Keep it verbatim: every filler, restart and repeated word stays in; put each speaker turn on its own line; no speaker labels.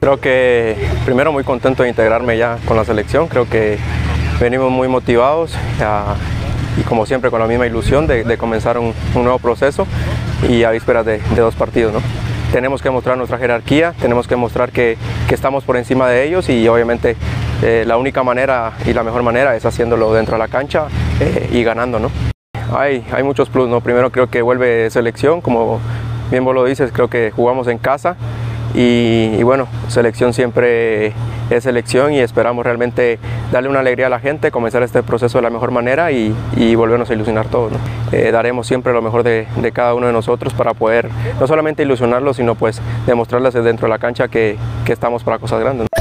Creo que primero muy contento de integrarme ya con la selección, creo que venimos muy motivados ya, y como siempre con la misma ilusión de, de comenzar un, un nuevo proceso y a vísperas de, de dos partidos, ¿no? Tenemos que mostrar nuestra jerarquía, tenemos que mostrar que, que estamos por encima de ellos y obviamente eh, la única manera y la mejor manera es haciéndolo dentro de la cancha eh, y ganando, ¿no? Hay, hay muchos plus, ¿no? Primero creo que vuelve selección, como bien vos lo dices, creo que jugamos en casa y, y bueno, selección siempre es selección y esperamos realmente darle una alegría a la gente, comenzar este proceso de la mejor manera y, y volvernos a ilusionar todos, ¿no? Eh, daremos siempre lo mejor de, de cada uno de nosotros para poder no solamente ilusionarlos, sino pues demostrarles dentro de la cancha que, que estamos para cosas grandes, ¿no?